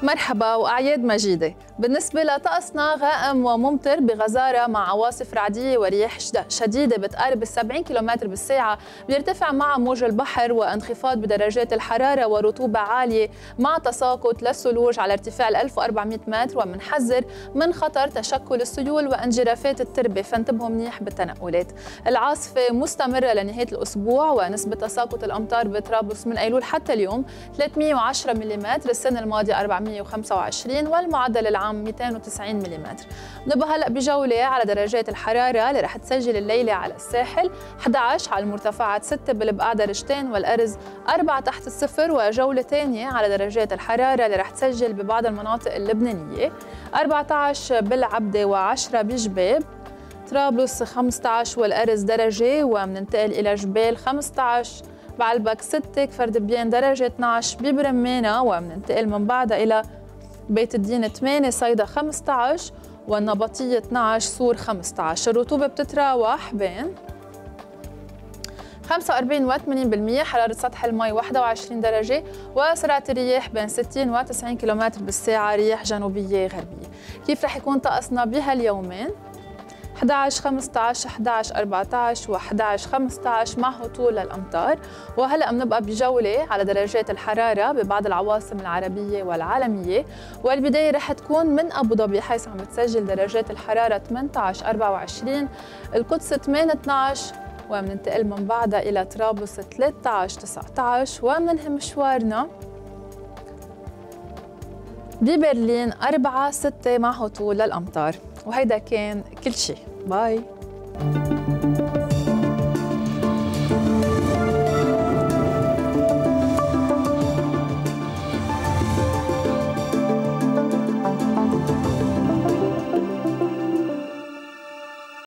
مرحبا وأعياد مجيدة. بالنسبة لطقسنا غائم وممطر بغزارة مع عواصف رعدية ورياح شديدة بتقارب 70 كم بالساعة، بيرتفع مع موج البحر وانخفاض بدرجات الحرارة ورطوبة عالية مع تساقط للثلوج على ارتفاع 1400 متر، ومنحذر من خطر تشكل السيول وانجرافات التربة، فانتبهوا منيح بالتنقلات. العاصفة مستمرة لنهاية الأسبوع، ونسبة تساقط الأمطار بطرابلس من أيلول حتى اليوم 310 ملم، السنة الماضية 425 والمعدل العام 290 ملم. نبقى هلا بجولة على درجات الحرارة اللي رح تسجل الليلة على الساحل 11 على المرتفعات، 6 بالبقاع درجتين والأرز 4 تحت الصفر، وجولة ثانية على درجات الحرارة اللي رح تسجل ببعض المناطق اللبنانية 14 بالعبدة و10 بجباب، طرابلس 15 والأرز درجة، ومننتقل إلى جبال 15 بعلبك 6 كفر دبيان درجة 12 ببرمانة، ومننتقل من بعدها إلى بيت الدين 8 صيدا 15 والنبطية 12 صور 15. الرطوبة بتتراوح بين 45 و 80%، حرارة سطح المي 21 درجة، وسرعة الرياح بين 60 و 90 كم بالساعة، رياح جنوبية غربية. كيف رح يكون طقسنا بهاليومين؟ 11 15 11 14 و11 15 مع هطول الأمطار. وهلأ بنبقى بجولة على درجات الحرارة ببعض العواصم العربية والعالمية، والبداية رح تكون من أبو ظبي حيث عم تسجل درجات الحرارة 18 24، القدس 8 12، ومننتقل من بعدها إلى طرابلس 13 19، ومننهي مشوارنا ببرلين 4 6 مع هطول الأمطار. وهيدا كان كل شيء. باي.